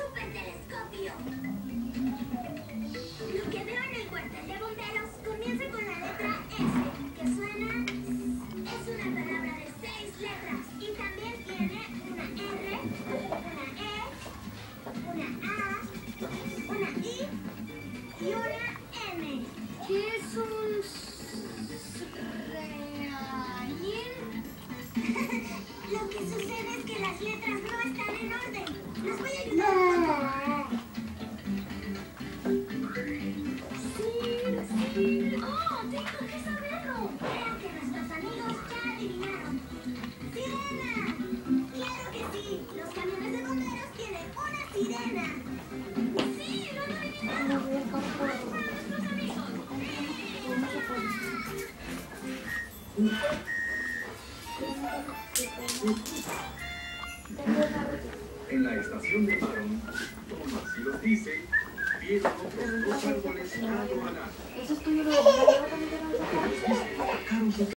supertelescopio. Lo que veo en el cuartel de bomberos comienza con la letra S, que suena... Es una palabra de 6 letras y también tiene una R, una E, una A, una I y una M. ¿Qué es un reañil? Lo que sucede es que las letras no están en orden. Les voy a ayudar un poco. Sí. Oh, tengo que saberlo. Creo que nuestros amigos ya adivinaron. ¡Sirena! ¡Claro que sí! Los camiones de bomberos tienen una sirena. ¡Sí! ¡Lo han adivinado! ¡Para nuestros amigos! En la estación de Maron, como así los dice, vieron otros 2 árboles lado a lado. Eso es tuyo, lo